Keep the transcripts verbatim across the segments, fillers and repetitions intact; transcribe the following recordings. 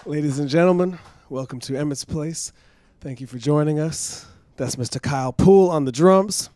Ladies and gentlemen, welcome to Emmett's Place. Thank you for joining us. That's Mister Kyle Poole on the drums.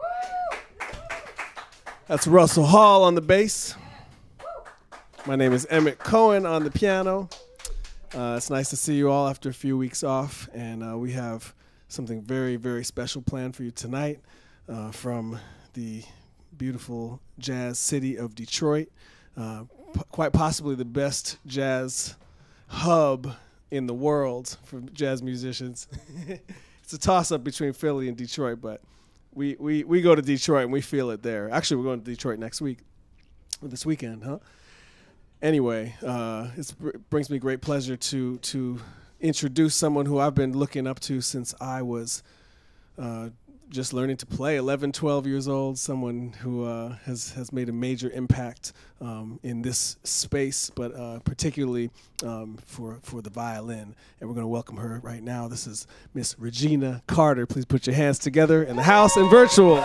That's Russell Hall on the bass. My name is Emmet Cohen on the piano. Uh, it's nice to see you all after a few weeks off, and uh, we have something very, very special planned for you tonight uh, from the beautiful jazz city of Detroit, uh, p- quite possibly the best jazz hub in the world for jazz musicians. It's a toss-up between Philly and Detroit, but we, we, we go to Detroit and we feel it there. Actually, we're going to Detroit next week, this weekend, huh? Anyway, uh, it brings me great pleasure to to introduce someone who I've been looking up to since I was uh, just learning to play, eleven, twelve years old, someone who uh, has, has made a major impact um, in this space, but uh, particularly um, for, for the violin. And we're going to welcome her right now. This is Miss Regina Carter. Please put your hands together in the house and virtual.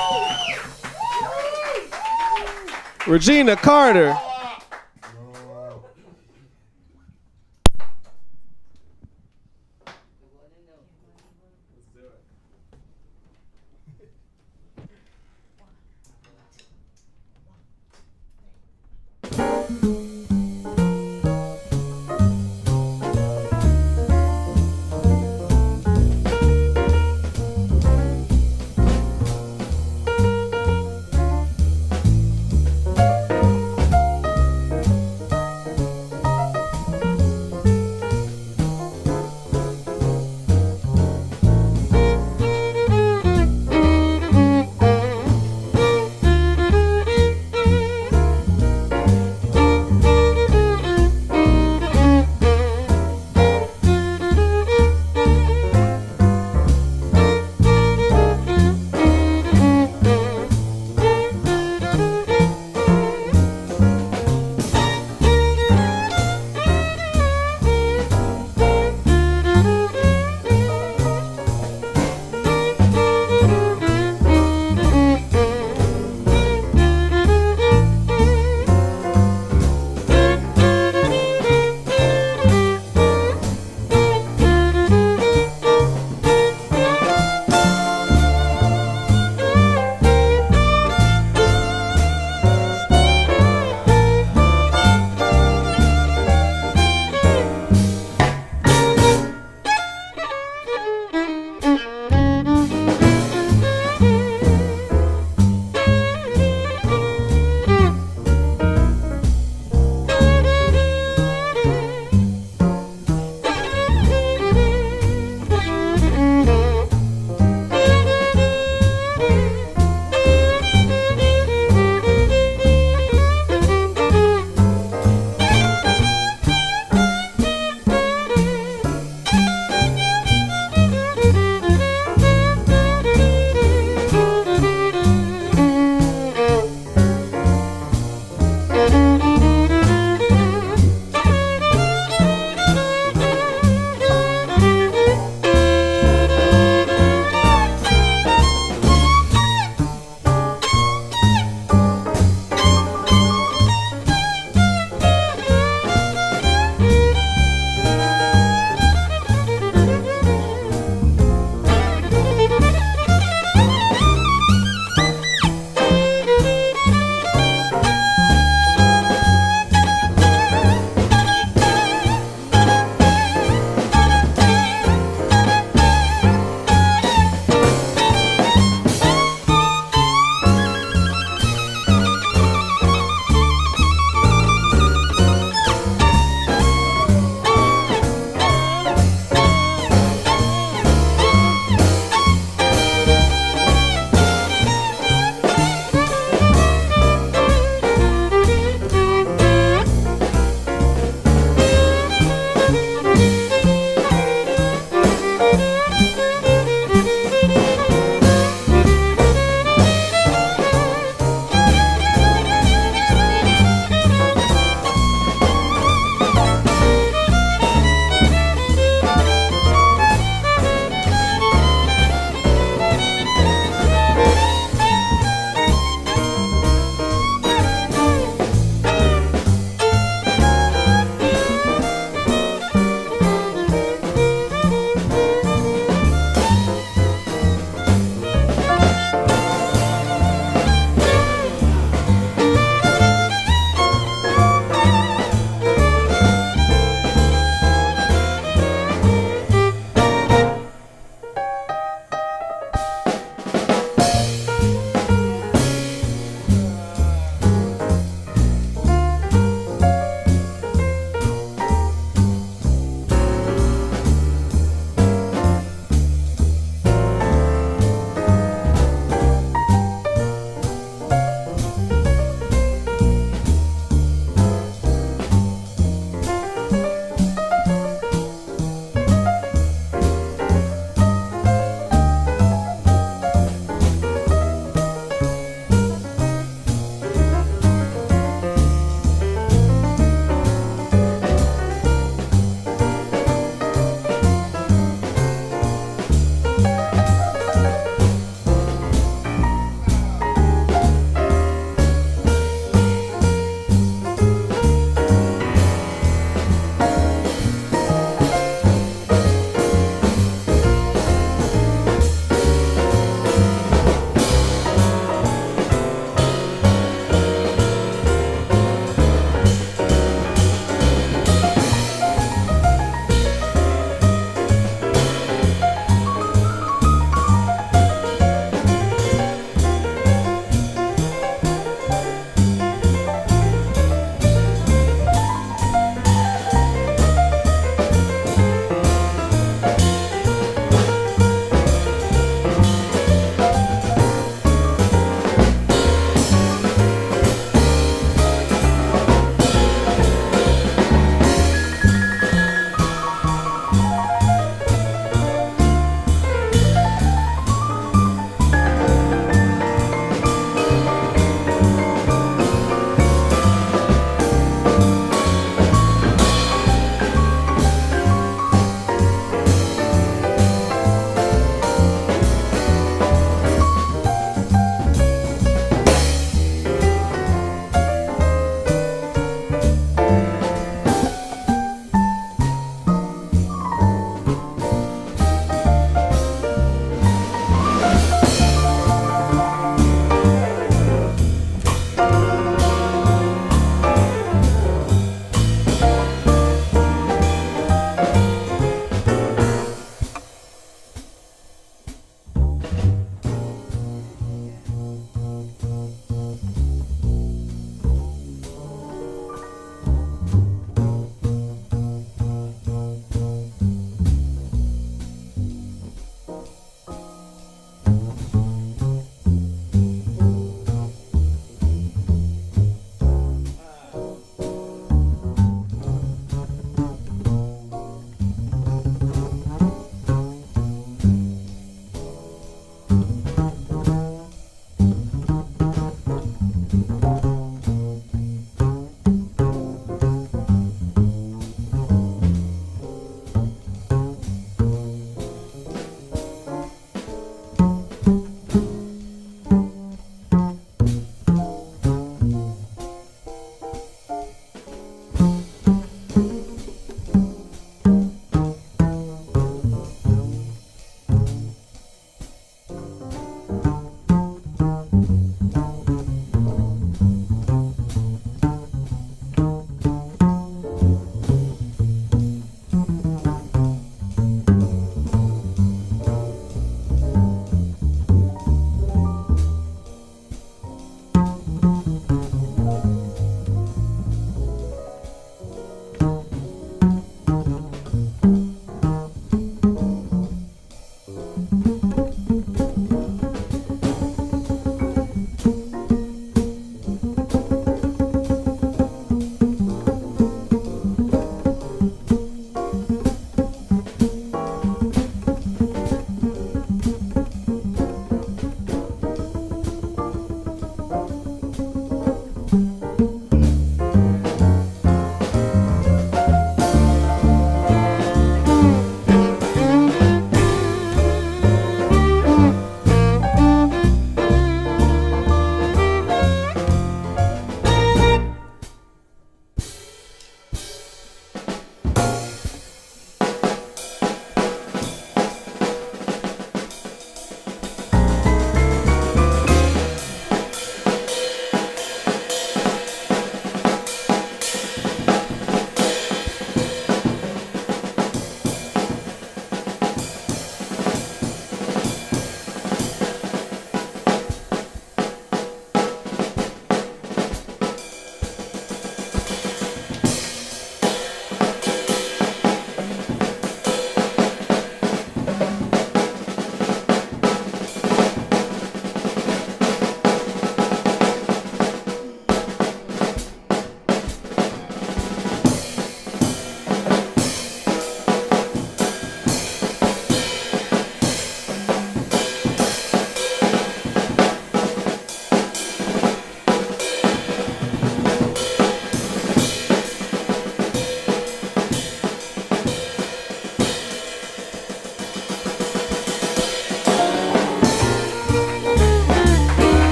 Regina Carter.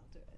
do it.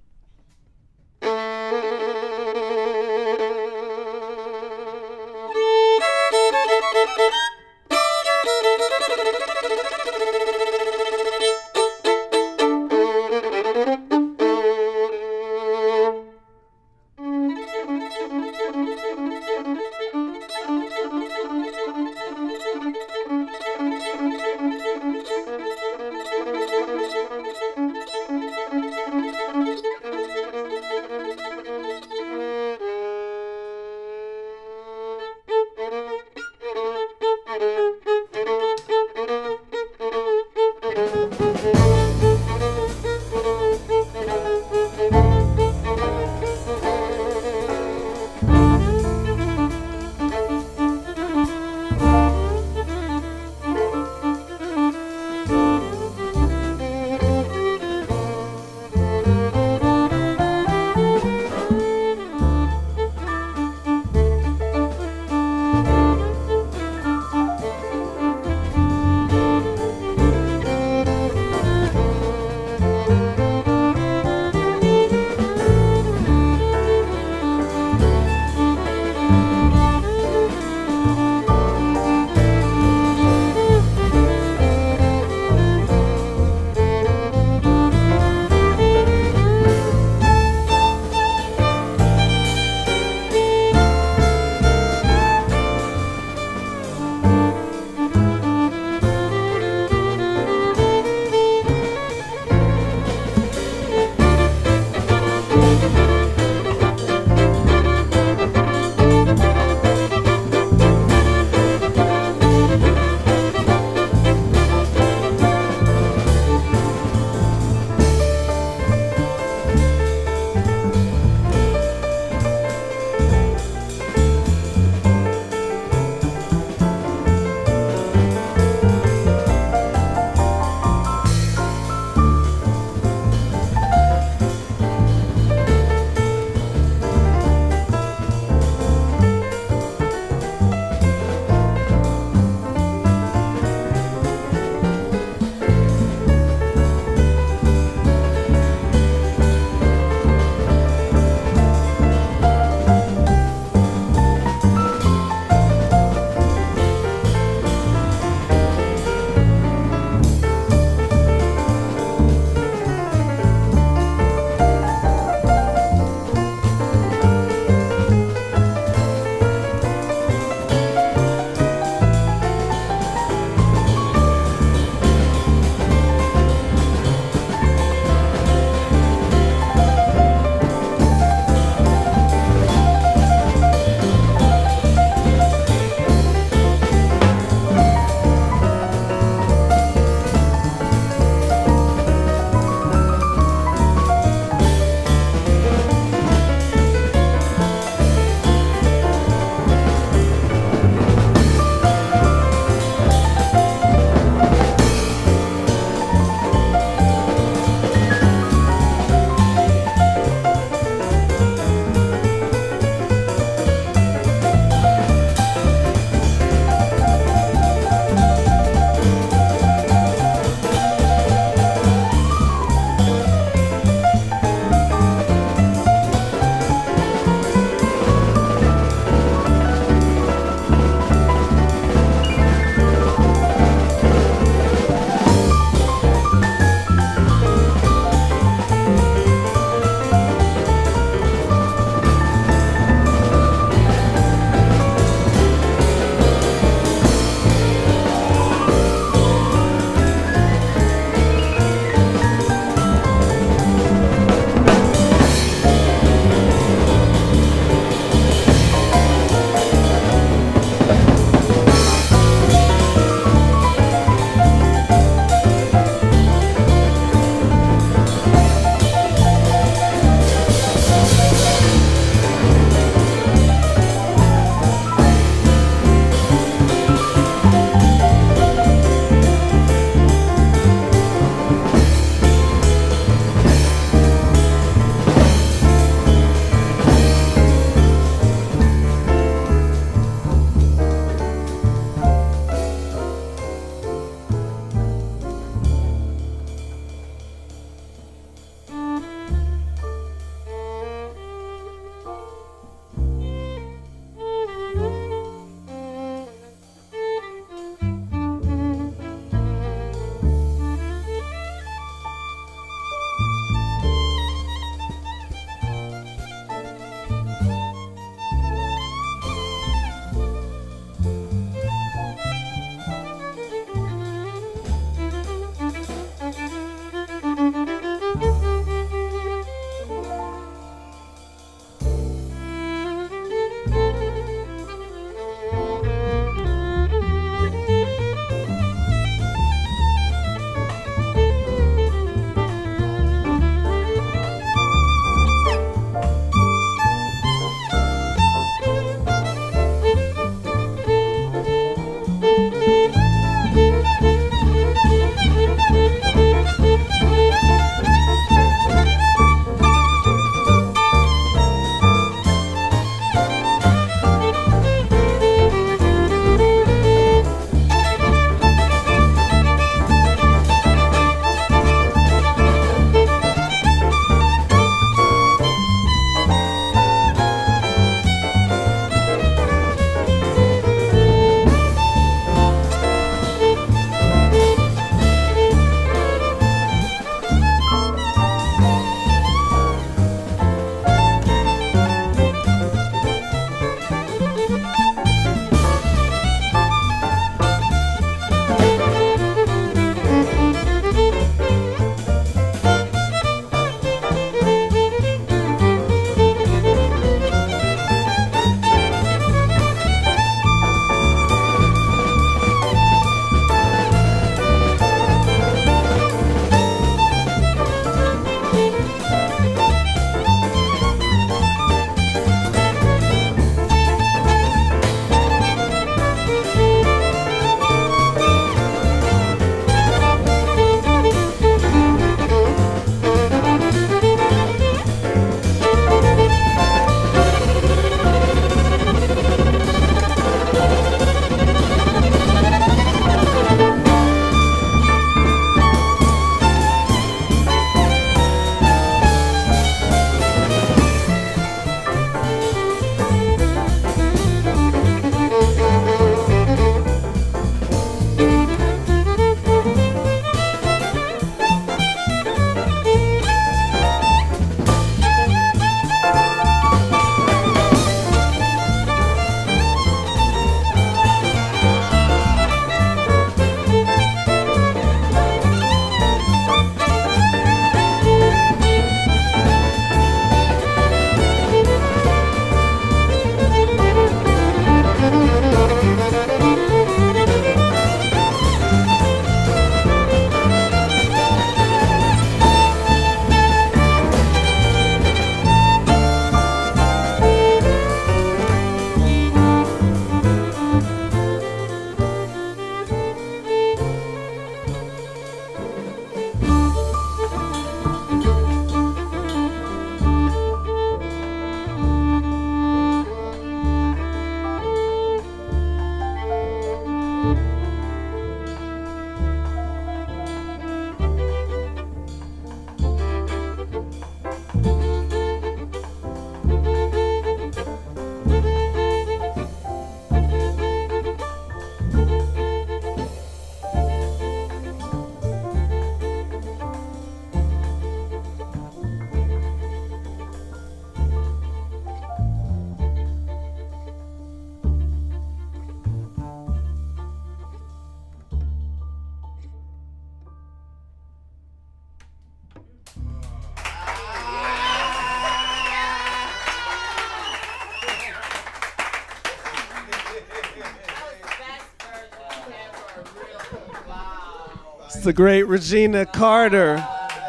the great Regina Carter.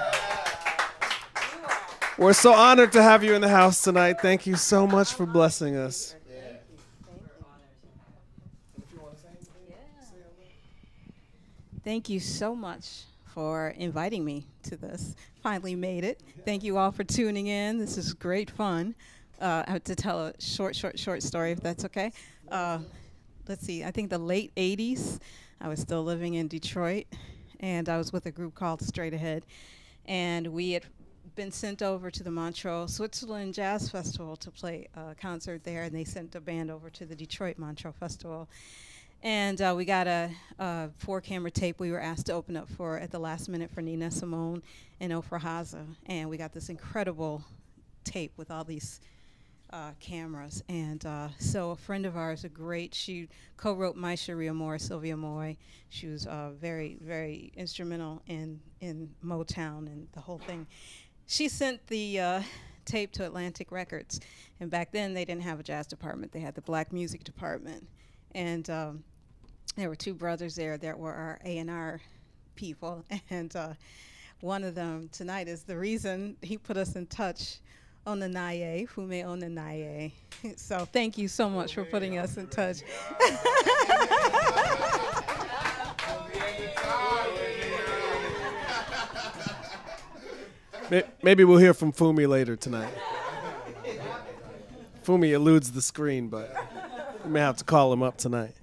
We're so honored to have you in the house tonight. Thank you so much for blessing us. Thank you so much for inviting me to this. Finally made it. Thank you all for tuning in. This is great fun. Uh, I have to tell a short, short, short story, if that's okay. Uh, let's see, I think the late eighties, I was still living in Detroit, and I was with a group called Straight Ahead, and we had been sent over to the Montreux, Switzerland Jazz Festival to play a concert there, and they sent a band over to the Detroit Montreux Festival. And uh, we got a, a four-camera tape we were asked to open up for at the last minute for Nina Simone and Ofra Haza, and we got this incredible tape with all these uh, cameras. And uh, so a friend of ours, a great, she co-wrote My Sharia Moore, Sylvia Moy. She was uh, very, very instrumental in, in Motown and the whole thing. She sent the uh, tape to Atlantic Records, and back then they didn't have a jazz department. They had the black music department, and um, there were two brothers there that were our A and R people, and uh, one of them tonight is the reason he put us in touch on the Naye, Fume on the Naye. So thank you so much for putting us in touch. Maybe we'll hear from Fumi later tonight. Fumi eludes the screen, but we may have to call him up tonight.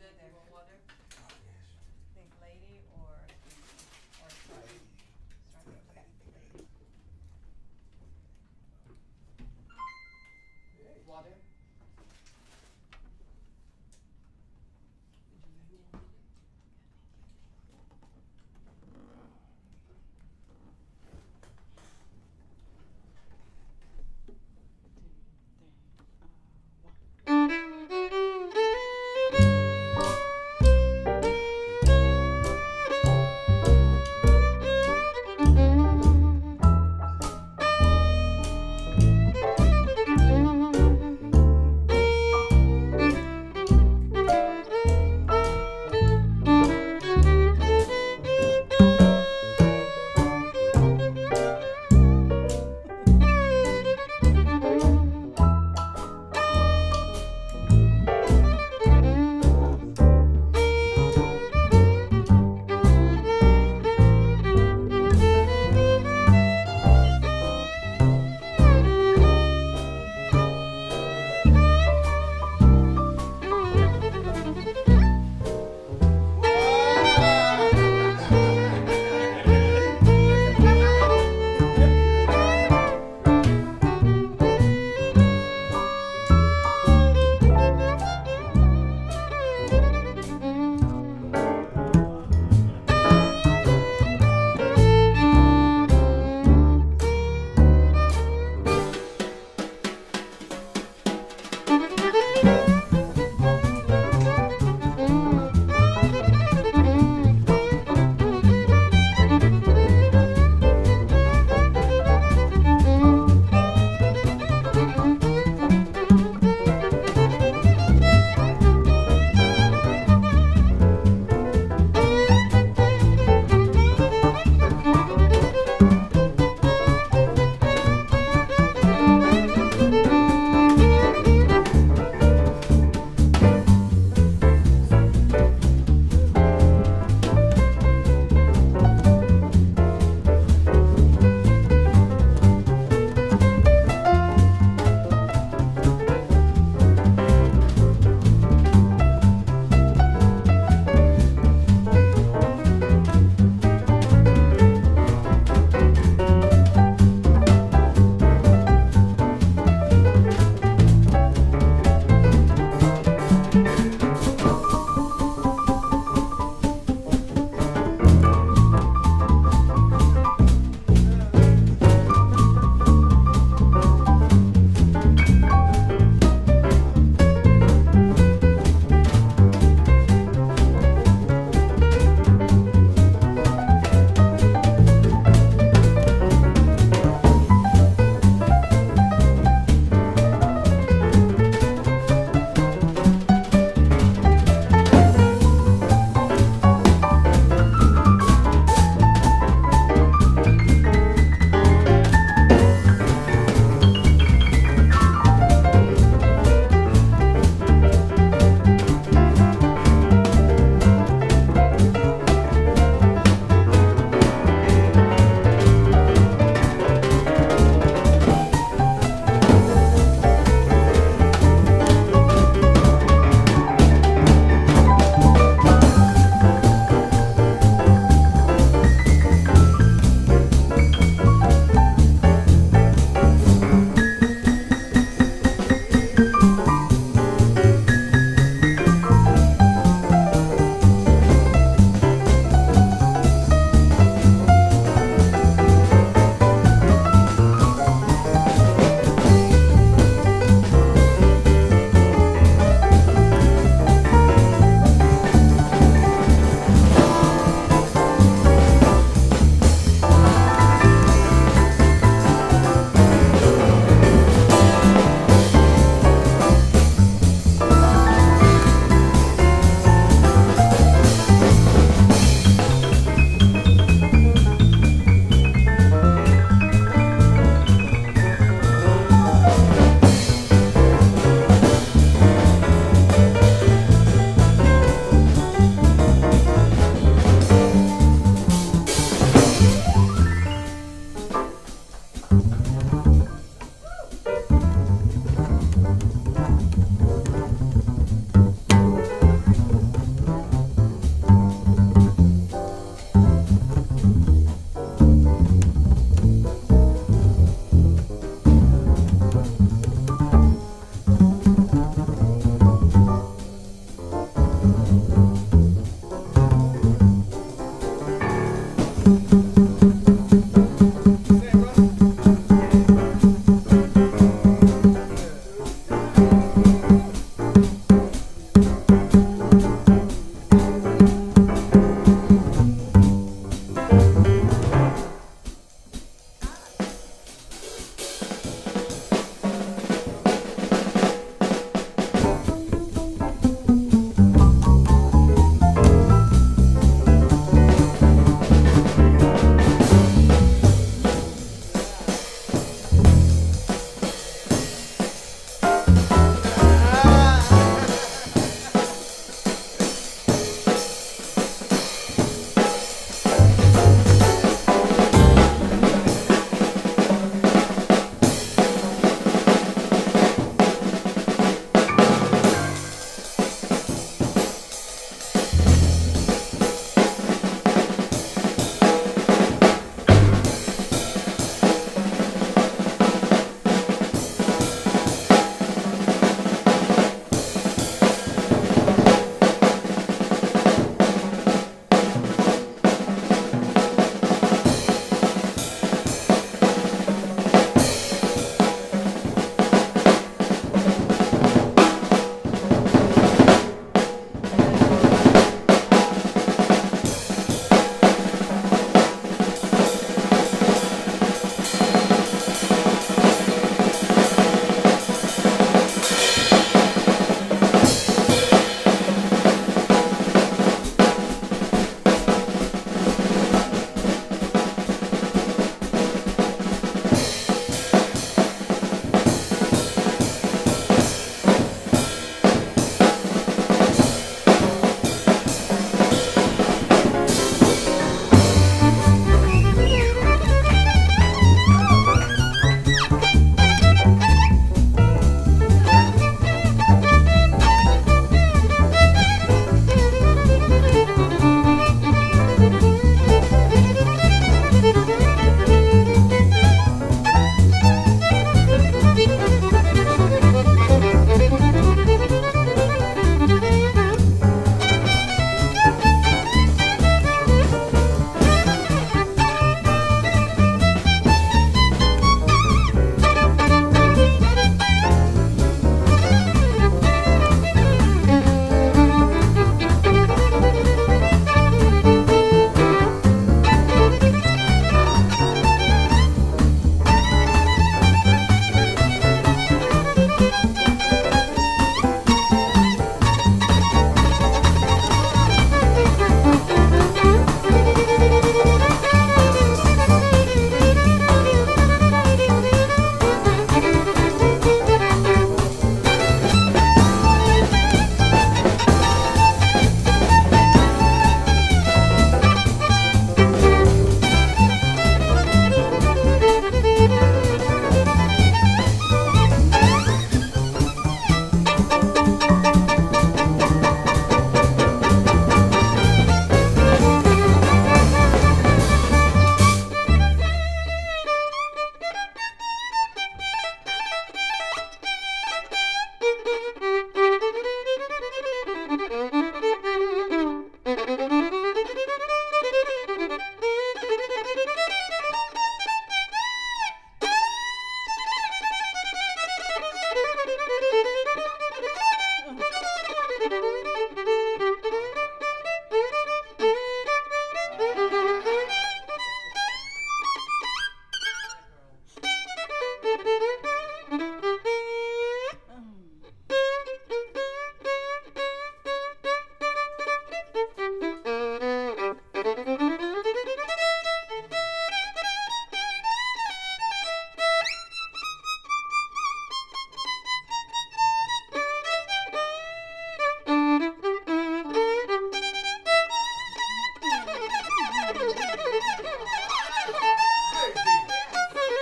good there. Water. Think lady or or starting. Starting. Okay. Water.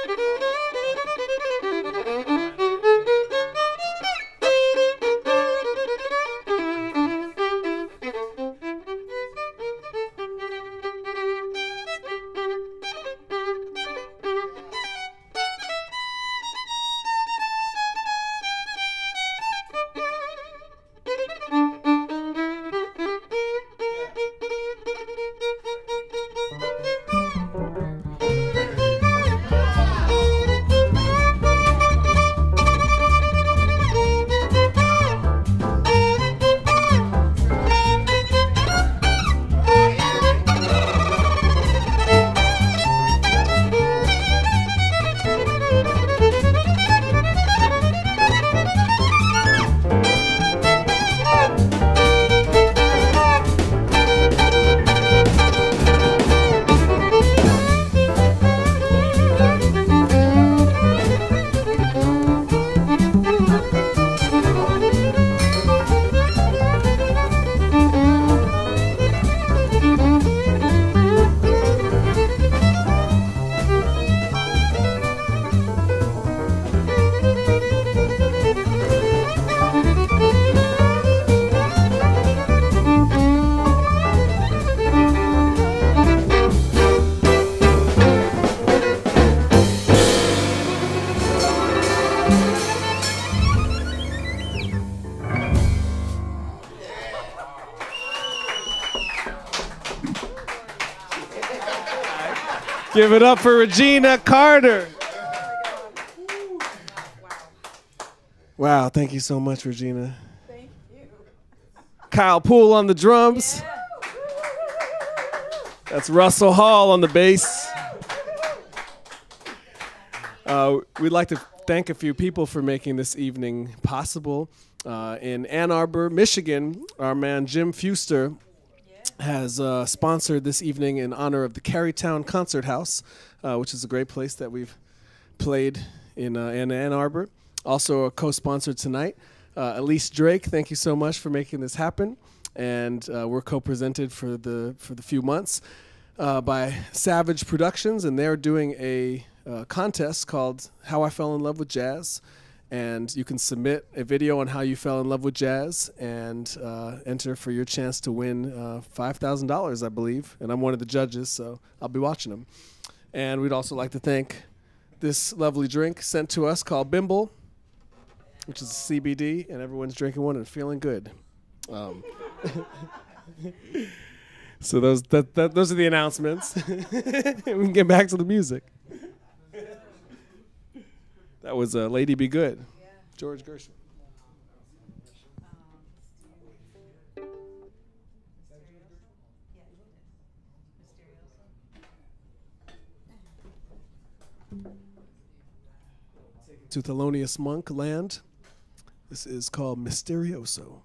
Give it up for Regina Carter. Wow, thank you so much, Regina. Thank you. Kyle Poole on the drums. Yeah. That's Russell Hall on the bass. Uh, we'd like to thank a few people for making this evening possible. Uh, in Ann Arbor, Michigan, our man Jim Fuster has uh, sponsored this evening in honor of the Carytown Concert House, uh, which is a great place that we've played in, uh, in Ann Arbor. Also a co-sponsored tonight. Uh, Elise Drake, thank you so much for making this happen. And uh, we're co-presented for the, for the few months uh, by Savage Productions, and they're doing a uh, contest called How I Fell in Love with Jazz. And you can submit a video on how you fell in love with jazz and uh, enter for your chance to win uh, five thousand dollars, I believe. And I'm one of the judges, so I'll be watching them. And we'd also like to thank this lovely drink sent to us called Bimble, which is a C B D, and everyone's drinking one and feeling good. Um, so those that, that those are the announcements. We can get back to the music. That was uh, Lady Be Good, yeah. George Gershwin. To Thelonious Monk land. This is called Mysterioso.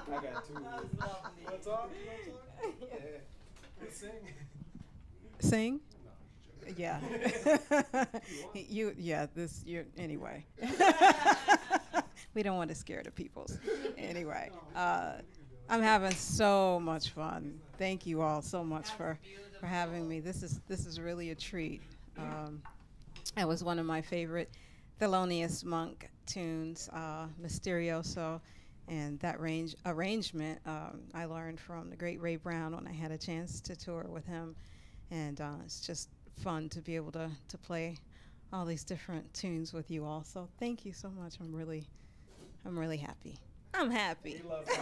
got two. Want to talk? Yeah. Let's sing. Sing? Yeah. you yeah, this you anyway. We don't want to scare the peoples. Anyway, uh, I'm having so much fun. Thank you all so much for, for having me. This is this is really a treat. Um, that was one of my favorite Thelonious Monk tunes, uh, Mysterioso, and that range arrangement um, I learned from the great Ray Brown when I had a chance to tour with him, and uh, it's just fun to be able to to play all these different tunes with you all. So thank you so much. I'm really, I'm really happy. I'm happy. We love,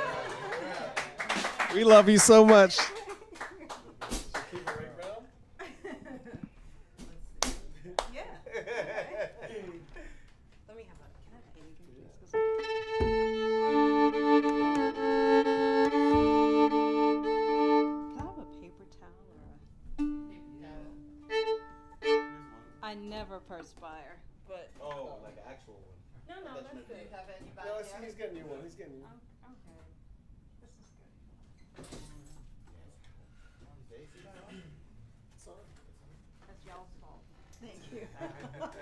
we love you so much. Yeah. Let me have a. Can I have a Haiti please? Can I have a paper towel or a paper towel? I never perspire, but. Oh, like an actual one. No, no, that's good. Do you have anybody No, there? he's getting you one. He's getting you one. I'm, okay. This is good. That's y'all's fault. Thank you. Hot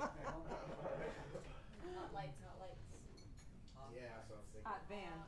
lights, hot lights. Yeah, so I'm sick. Hot van.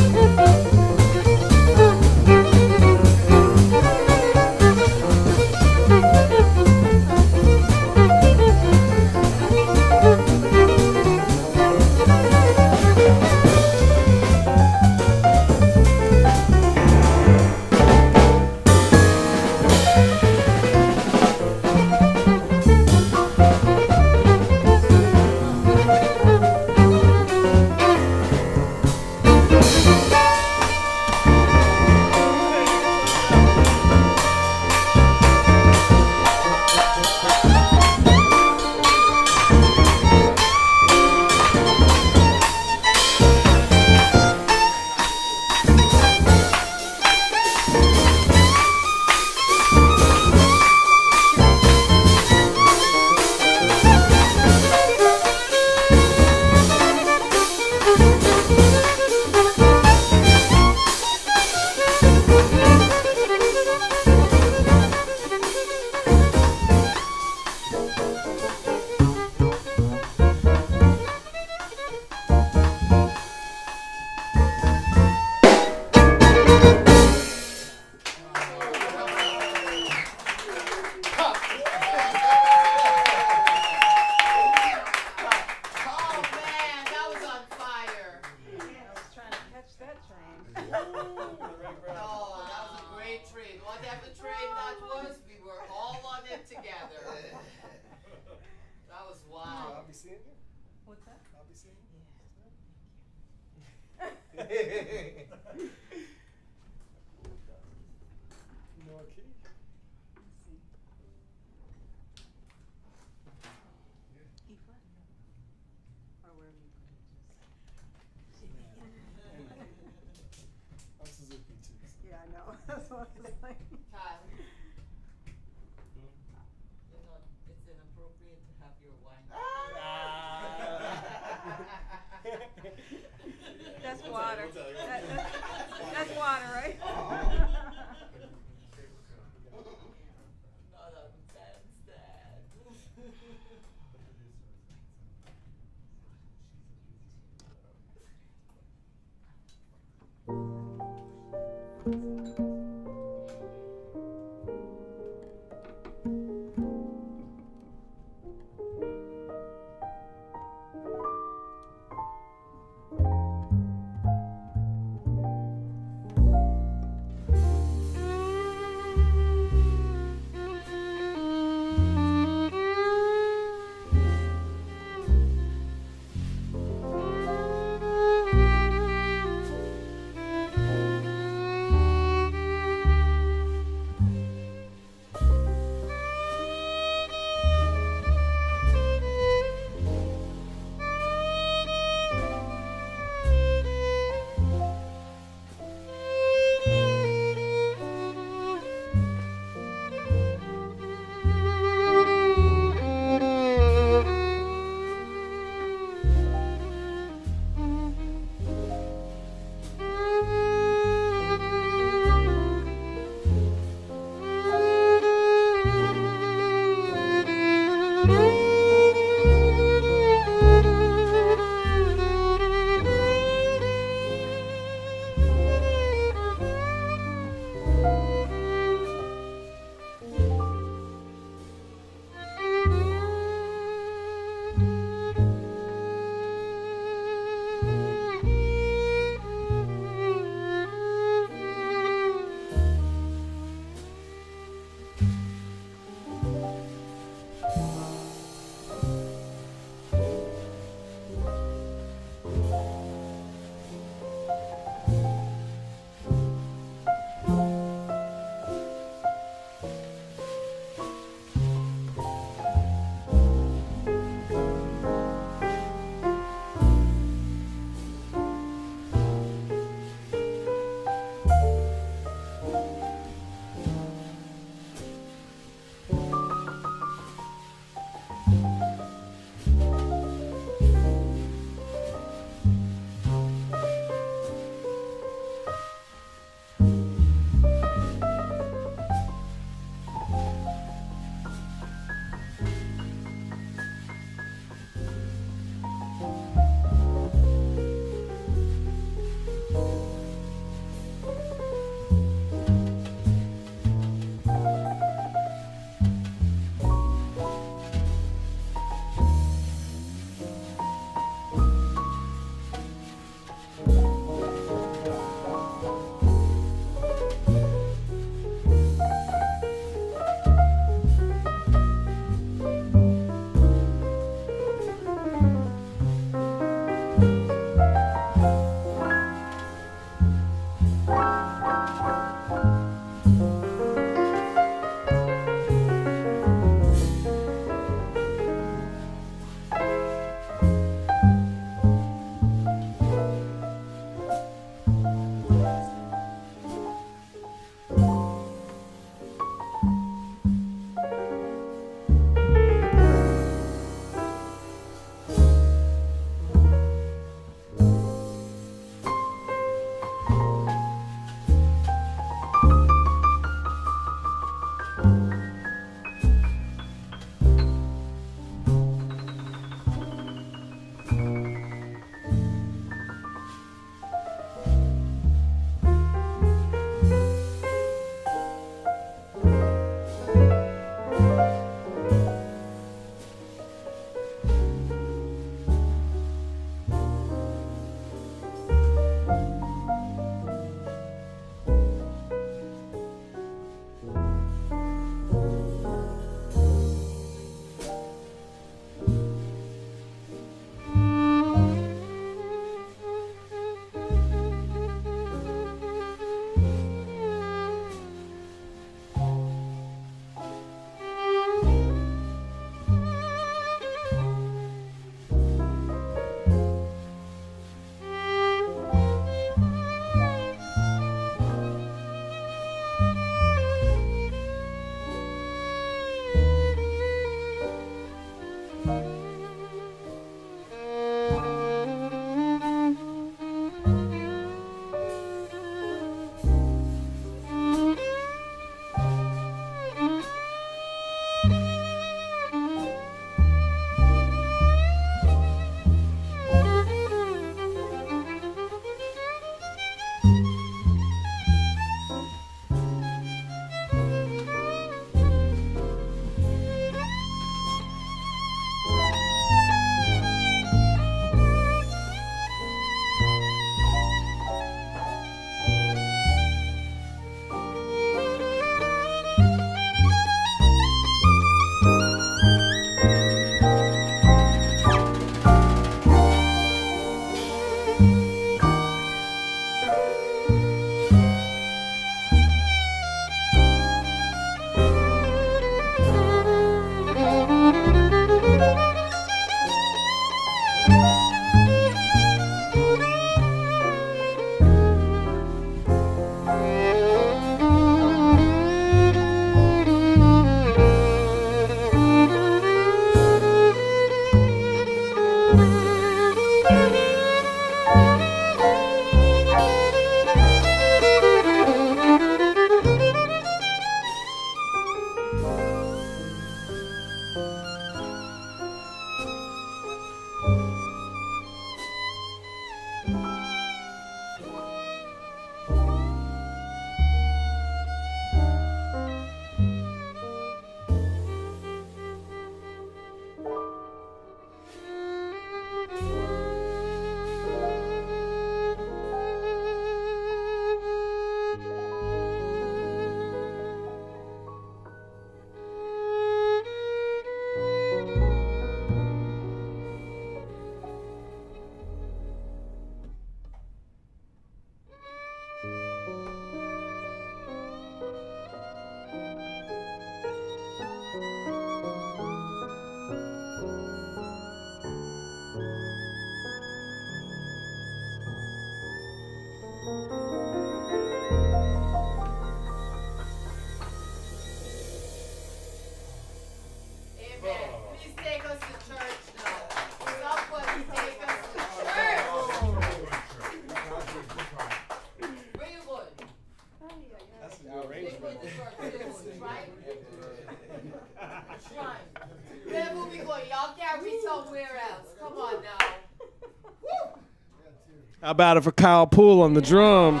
How about it for Kyle Poole on the drums?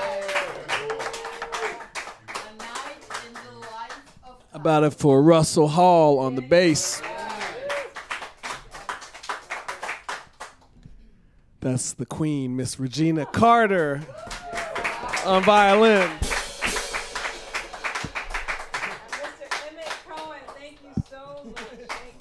How about it for Russell Hall on the bass? That's the queen, Miss Regina Carter on violin. Mister Emmet Cohen, thank you so much. Thank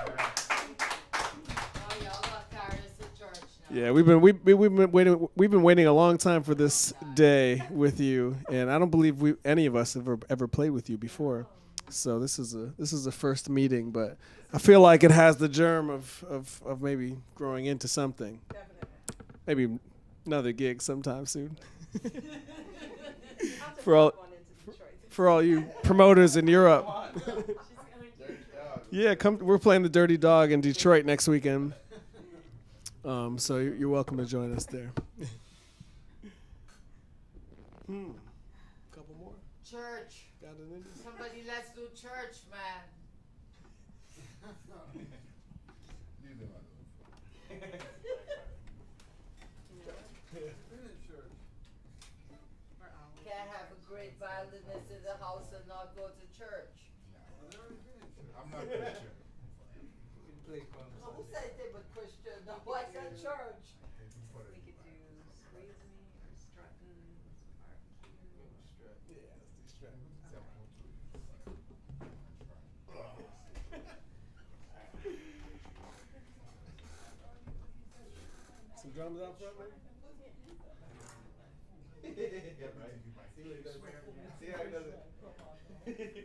you. Yeah, we've been we, we, we've been waiting we've been waiting a long time for this day with you, and I don't believe we any of us have ever ever played with you before. So this is a this is a first meeting, but I feel like it has the germ of of, of maybe growing into something. Definitely. Maybe another gig sometime soon. for all for, for all you promoters in Europe. Yeah, come. We're playing the Dirty Dog in Detroit next weekend. Um, so you're welcome to join us there. hmm. Couple more. Church. Got an Indian? Somebody, let's do church, man. Can't have a great violinist in the house and not go to church. I'm not Christian. Who said they were Christian? No, what's a church? We could do Squeeze Me or Strutting. Some drums out front, maybe? Yeah, right. See how he does it.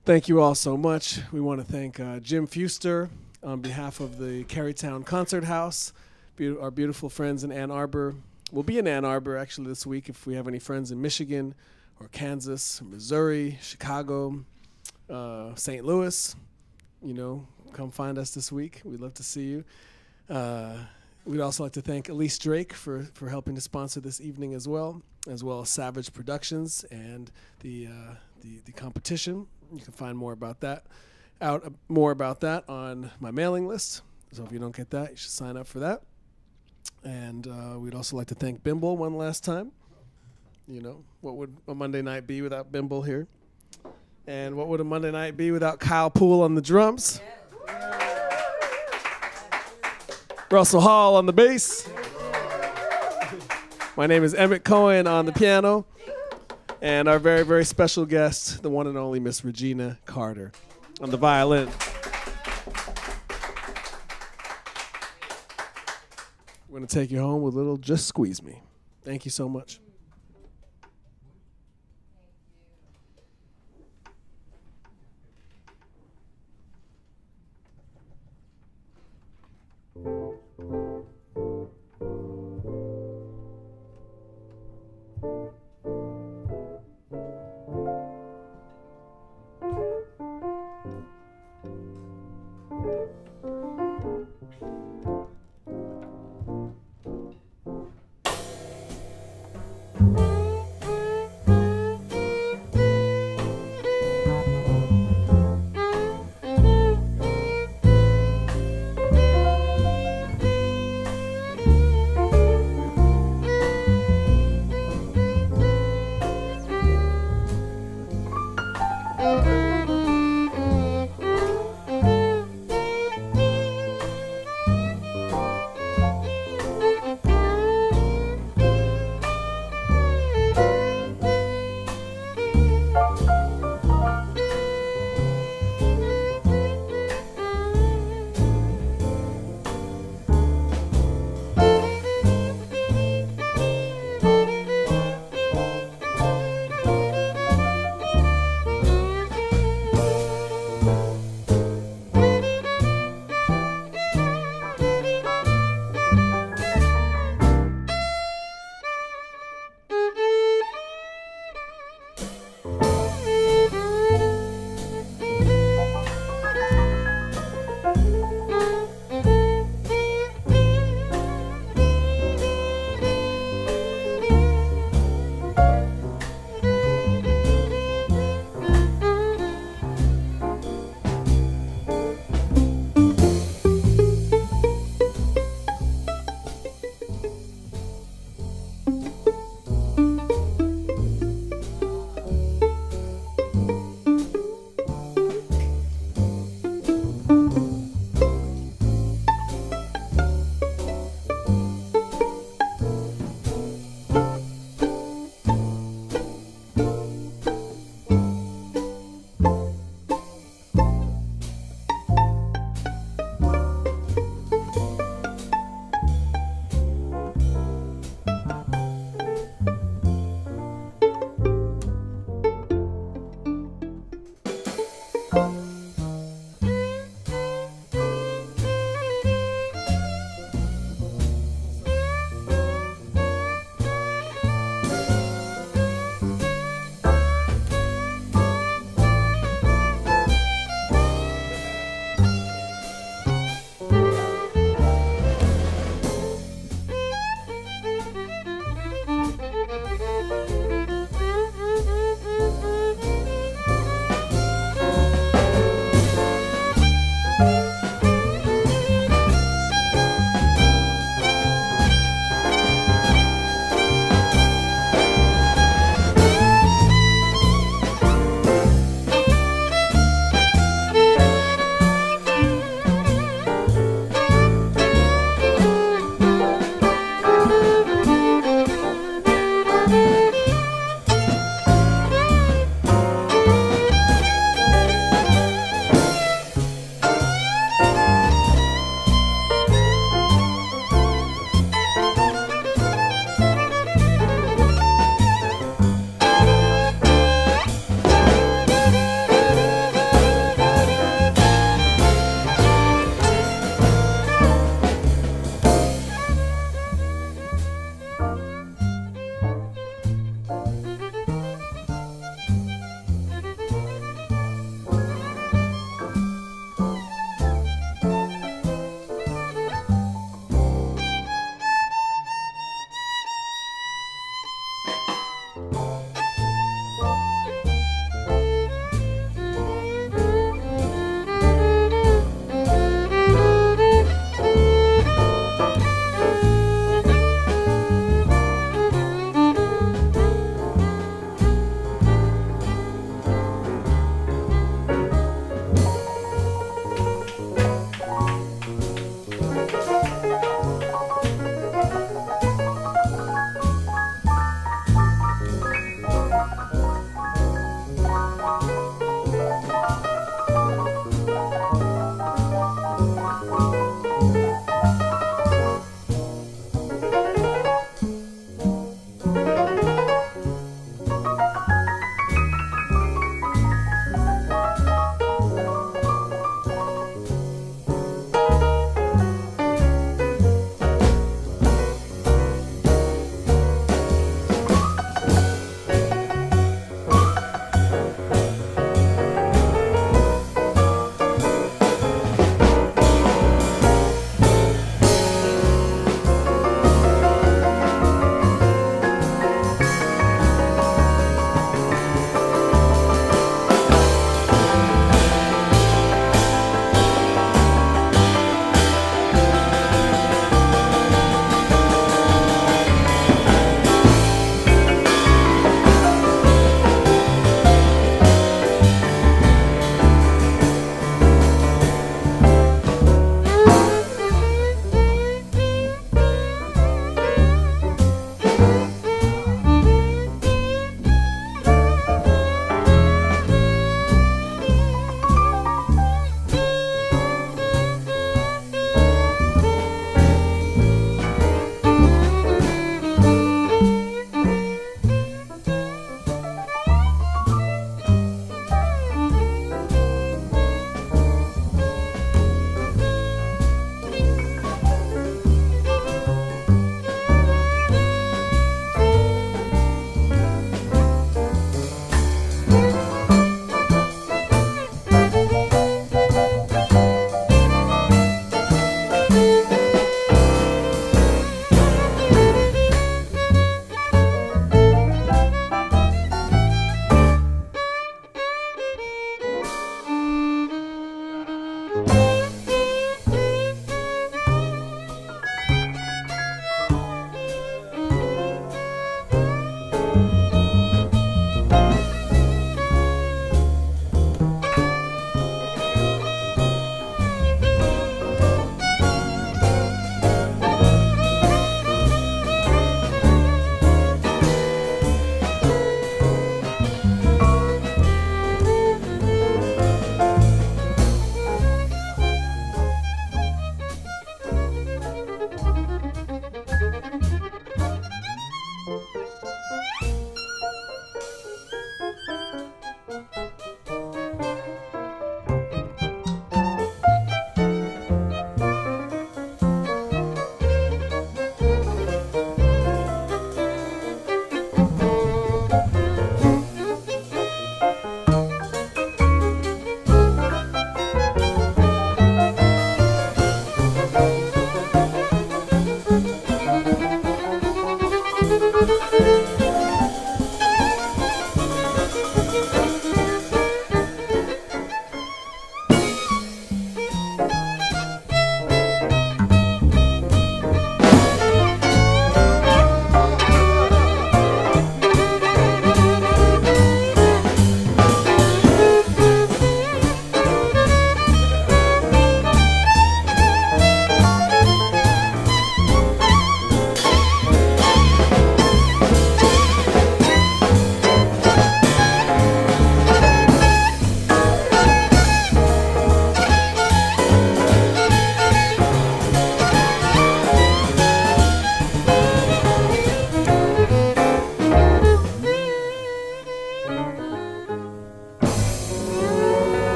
Thank you all so much. We want to thank uh, Jim Fuster on behalf of the Carytown Concert House, be- our beautiful friends in Ann Arbor. We'll be in Ann Arbor actually this week if we have any friends in Michigan or Kansas, or Missouri, Chicago, uh, Saint Louis. You know, come find us this week. We'd love to see you. Uh, we'd also like to thank Elise Drake for, for helping to sponsor this evening as well, as well as Savage Productions and the uh, the, the competition. You can find more about that out uh, more about that on my mailing list. So if you don't get that, you should sign up for that. And uh, we'd also like to thank Bimble one last time. You know, what would a Monday night be without Bimble here? And what would a Monday night be without Kyle Poole on the drums? Russell Hall on the bass. My name is Emmet Cohen on the piano. And our very, very special guest, the one and only Miss Regina Carter on the violin. We're going to take you home with a little Just Squeeze Me. Thank you so much.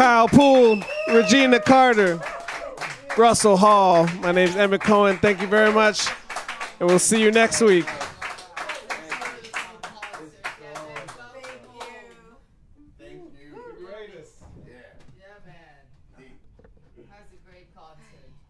Kyle Poole, Regina Carter, Russell Hall. My name is Emmet Cohen. Thank you very much, and we'll see you next week. Thank you. The greatest. Yeah. Yeah, man. That's a great concert.